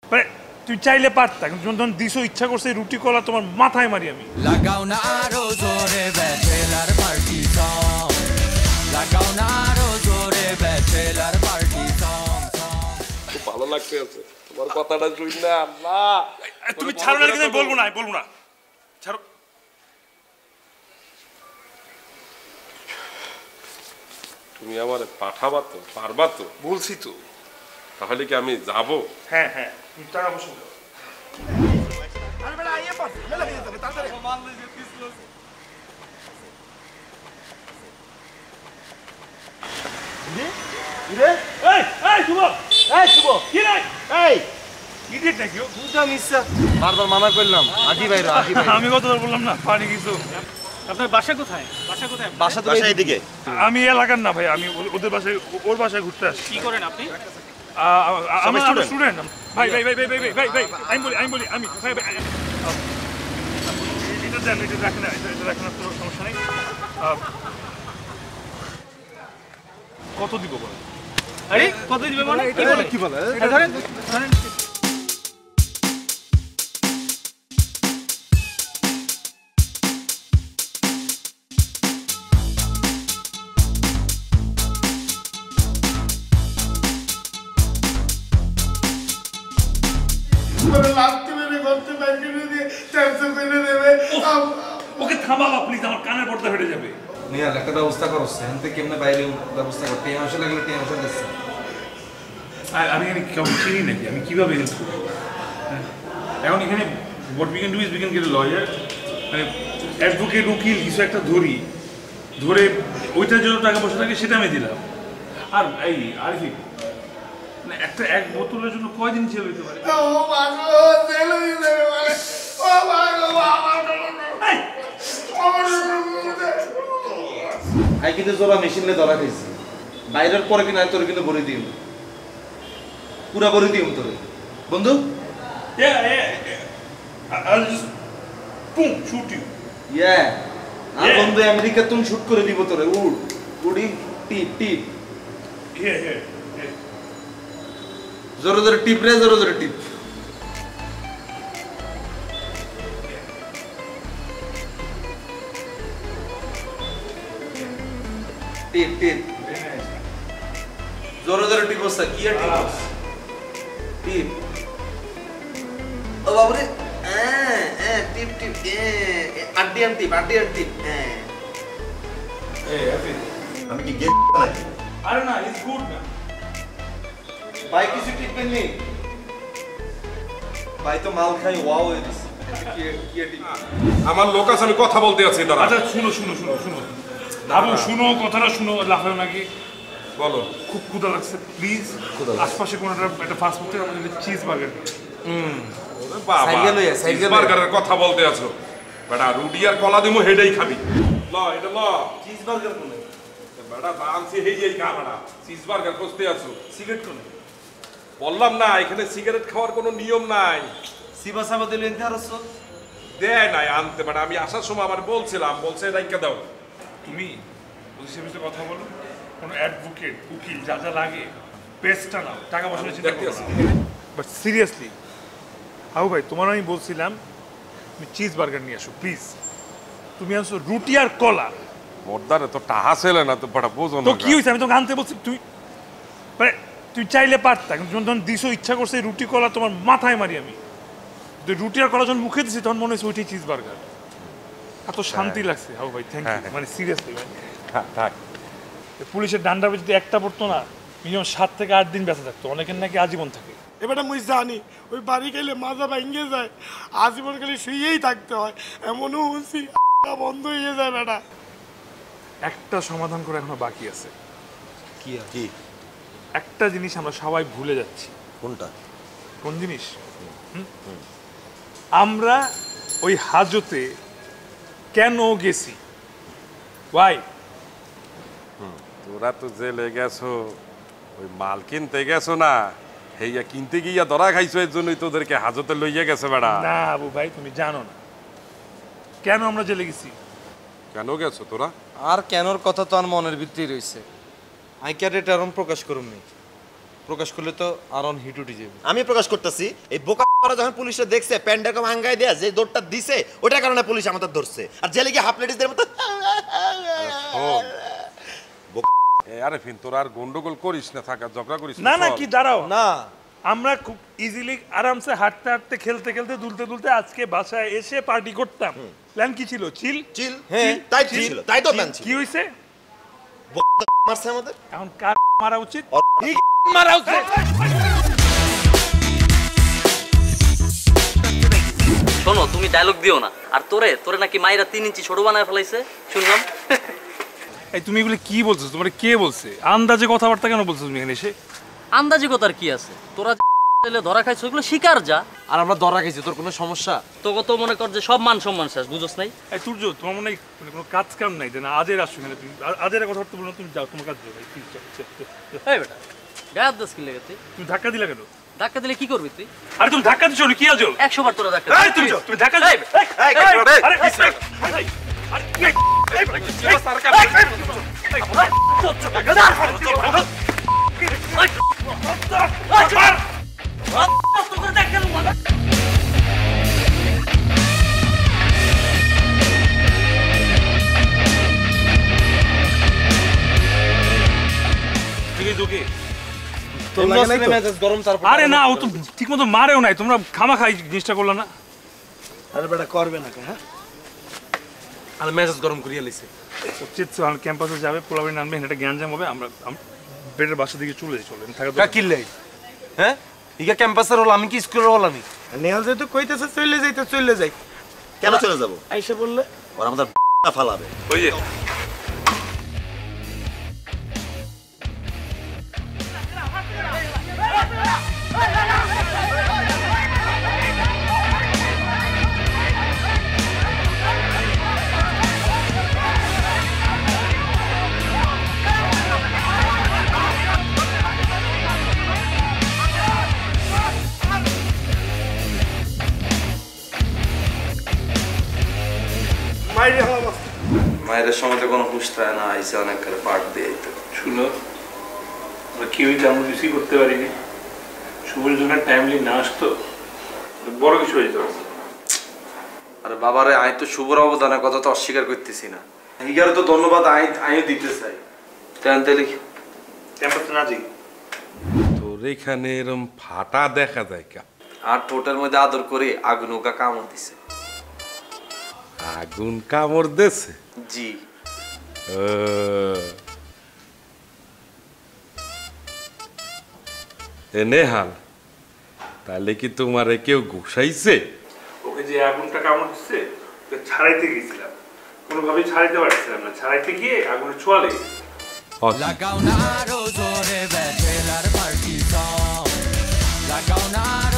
মানে তুই চাইলে পারতা, কিন্তু যখন দিছো ইচ্ছা করছে রুটি কলা তোমার মাথায় মারি আমি। লাগাও না আরো জোরে ব্যাচেলার পার্টি সং, লাগাও না আরো জোরে ব্যাচেলার পার্টি সং। খুব ভালো লাগতে আছে তোমার কথাটা শুই না। আল্লাহ তুমি ছাড়ো না, কিন্তু বলবো না, বলবো না, ছাড়ো। তুমি আমার পাঠাবা তো, পারবা তো? বলছি তো। তাহলে কি আমি যাব? হ্যাঁ হ্যাঁ, তুমি টাকা বসে দাও। বারবার মানা করলাম আদি ভাই আমি কতবার বললাম না পানি কিছু। আপনার বাসা কোথায়? বাসা কোথায়? বাসা তো এইদিকে। আমি এলাকার না ভাই, আমি ওদের বাসায়, ওর বাসায় ঘুরতে আসি। কি করেন আপনি? আমি স্টুডেন্ট ভাই। ভাই ভাই ভাই ভাই ভাই ভাই আমি বলি আমি ভাই ভাই এটা দেন, এটা রাখেন না, এটা রাখেন না, কোনো সমস্যা নেই। কত দিব বলেন? আরে কত দিবে মানে কি বলে? ধরেন ধরেন। ওকে থামাবা প্লিজ, আমার কানের পর্দা ফেটে যাবে। নিয়াল একটা ব্যবস্থা করছ, এনতে কেমনে বাইরে ব্যবস্থা করতে মাসে লাগলে টেনশন দিচ্ছে। আমি এখানে কেউ চিনি নাকি, আমি কিভাবে হেল্প করবো? এখন এখানে what we can do is we can get a lawyer, মানে অ্যাডভোকেট, উকিল কিছু একটা ধরে ওইটার জন্য টাকা পয়সা লাগে সেটা আমি দিলাম। আর এই আরিফি মানে একটা এক বোতলের জন্য কয়দিন জেল হইতে পারে? আই কিন্তু জোড়া মেশিনে ধরা খাইছি, বাইরের পরে কিনা তোর কিন্তু বলে দিম, পুরা বলে দিম তোর বন্ধু। I'll just boom shoot you. আর বন্ধু আমেরিকা তুমি শুট করে দিব তোরে। উড়ি টিপ টিপ জোরে জোরে টিপ রে, জোরে জোরে টিপ। টিপ টিপ জোরে জোরে টিপ বসা কি আর টিপ টিপ। ও বাবরে টিপ টিপ আড্ডিয়ান টিপ টিপ। আমি কি গেট নাকি? আরে না, it's good না ভাই, কিছু টিপেন নি ভাই, তো মাল খাই ওয়াও হয়ে গেছে। আমার লোক আছে, আমি কথা বলতে আছি। দাঁড়া। আচ্ছা শুনো বাবু, শুনো কথাটা শুনো, লাফাও নাকি। বলো। খুব ক্ষুধা লাগছে, প্লিজ আশপাশে কোনো একটা ফাস্ট ফুড থেকে আমাদের চিজ বার্গার। বার্গারের কথা বলতে আছো বেটা, রুটি আর কলা দিমু হেডেই খাবি। ল এটা ল চিজ বার্গার কোনে বেটা, দামছি হেই খা বেটা, চিজ বার্গার খুঁজতে আছো। সিগারেট কোনে? বললাম না এখানে সিগারেট খাওয়ার কোনো নিয়ম নাই। সিবা সাবা দিলে এনতে আরছ দেয় নাই আনতে, বেটা আমি আসার সময় আমার বলছিলাম, বলছে রাইখা দাও। তুমি পুলিশের বিষয়ে কথা বলো, কোনো অ্যাডভোকেট, উকিল যা যা লাগে বেস্টটা নাও, টাকা পয়সা চিন্তা করো না। বাট সিরিয়াসলি হাউ ভাই, তোমার আমি বলছিলাম তুমি চিজ বার্গার নিয়ে আসো প্লিজ। তুমি আনছো রুটি আর কলা। মোরদারে তো টাহা ছেলে না তো বড় বোঝো না। তো কি হইছে, আমি তোকে আনতে বলছি, তুই চাইলে পারতা, কিন্তু যখন দিছো ইচ্ছা করছে রুটি কলা তোমার মাথায় মারি আমি। রুটি আর কলা যখন মুখে দিছি তখন মনে হচ্ছে ওইটাই চিজ বার্গার। এত শান্তি লাগছে হাউ ভাই, থ্যাংক ইউ। মানে সিরিয়াসলি ভাই, থাক। পুলিশের ডান্ডা যদি একটা পড়তো না, মিনিমাম 7 থেকে 8 দিন বেঁচে থাকতো, অনেকের নাকি আজীবন থাকে। এবারে মুই জানি ওই বাড়ি গেলে মাজা ভাঙ্গে যায়, আজীবন গেলে শুয়েই থাকতে হয়, এমনও হচ্ছি বন্ধ হয়ে যায় বেটা। একটা সমাধান করে এখনো বাকি আছে। কি কি একটা জিনিস আমরা সবাই ভুলে যাচ্ছি। কোনটা? কোন জিনিস? আমরা ওই হাজতে কেন গেছি? ওয়াই? তোরা তো জেলে গেছো, ওই মাল কিনতে গেছো না, হেইয়া কিনতে গিয়া ধরা খাইছো, এর জন্যই তোদেরকে হাজতে লইয়া গেছে বেড়া। না আবু ভাই, তুমি জানো না কেন আমরা জেলে গেছি। কেন গেছো তোরা? আর কেনর কথা তো আর মনের ভিতরেই রইছে, আই ক্যারেট আরম প্রকাশ করুমনি। প্রকাশ করলে তো আরন হিট উঠে যাবে। আমি প্রকাশ করতেছি এই বোকা যখন পুলিশে দেখছে প্যান্ডের কম হাঙ্গাই দেয়া যে দৌড়টা দিছে ওটার কারণে পুলিশ আমাদের ধরছে আর জেলে গিয়ে হাফ লেডিসদের মতো আরে ফিন তোর আর গন্ডগোল করিস না, থাকা ঝগড়া করিস না না কি দাঁড়াও না আমরা খুব ইজিলি আরামসে হাঁটতে হাঁটতে খেলতে খেলতে দুলতে দুলতে আজকে বাসায় এসে পার্টি করতাম। প্ল্যান কি ছিল? চিল চিল হ্যাঁ তাই ছিল, তাই তো প্ল্যান ছিল। কি হইছে? মারছে আমাদের। এখন কার মারা উচিত? মারা উচিত। শোনো তুমি ডায়লগ দিও না। আর তোরে নাকি মাইরা 3 ইঞ্চি ছোট বানায় ফেলাইছে শুনলাম। এই তুমি এগুলো কি বলছো? তোমার কে বলছে? আন্দাজে কথাবার্তা কেন বলছো তুমি এখানে এসে? আন্দাজি কথার কি আছে? তোরা ধরা খাইছো এগুলো শিকার যা। আর আমরা ধরা খাইছি, তোর কোনো সমস্যা? তোকে তো মনে কর যে সব মান সম্মান শেষ, বুঝোস নাই? এই তুর্য, তোমার মনে হয় কোনো কাজ কাম নাই যে না আজের আসছো এখানে? তুমি আজের কথাবার্তা বলো না, তুমি যাও তোমার কাজ যাও। এই বেটা গায়ের দোষ কি লেগে তুই? তুমি ধাক্কা দিলা কেন? ধাক্কা দিলে কি করবি তুই? আরে তুমি ধাক্কা দিছো কি আজো? 100 বার তোরা ধাক্কা এই তুমি ধাক্কা দিলে আরে না, ও তো ঠিক মতো মারেও নাই, তোমরা খামাখা জিনিসটা করলো না। আরে বেটা করবে না হ্যাঁ, আর মেজাজ গরম করিয়া লইছে। উচিত ক্যাম্পাসে যাবে, পোলাবাড়ি নামবে, এটা জ্ঞানজাম হবে। আমরা বেডের বাসা দিকে চলে যাই। চলে থাকা কিনলে হ্যাঁ ইগা ক্যাম্পাসের হল, আমি কি স্কুলের হল? আমি নেহাল যেহেতু কইতেছে চলে যাইতে চলে যাই। কেন চলে যাবো? আইসা বললে ওরা আমাদের ফালাবে। ওই যে মায়ের সময় তো কোনো হুশ থাকে না, আইসে অনেক করে পাঠ দিয়ে দিত। শুনো, আমরা কেউই তেমন রিসিভ করতে পারিনি। শুভর জন্য টাইমলি না আসতো বড় কিছু হয়ে যেত। আরে বাবারে, আমি তো শুভর অবদানের কথা তো অস্বীকার করতেছি না, হিগারে তো ধন্যবাদ আমিও দিতে চাই। তাহলে ক্যাম্পাসে না যাই তোর এখানে এরম ফাটা দেখা যায় কা? আর ঠোঁটের মধ্যে আদর করে আগুন ওকা কামড় দিছে। আগুন কামড় দেছে? জি। এ নেহাল, তাহলে কি তোমারে কেউ ঘুষাইছে? ওকে যে আগুনটা কামড় দিচ্ছে ছাড়াইতে গেছিলাম, কোনোভাবেই ছাড়াইতে পারছিলাম না। ছাড়াইতে গিয়ে আগুনের ছোঁয়া লেগেছে। লাগাও না রোজরে ব্যাচেলার পার্টি সং, লাগাও না